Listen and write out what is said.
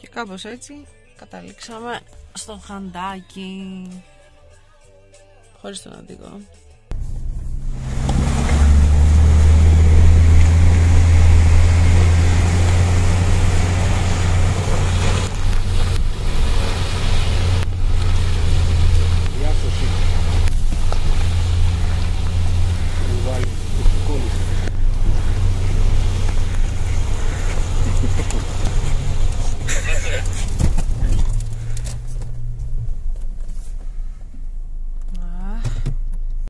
Και κάπως έτσι καταλήξαμε στο χαντάκι. Χωρίς τον οδηγό.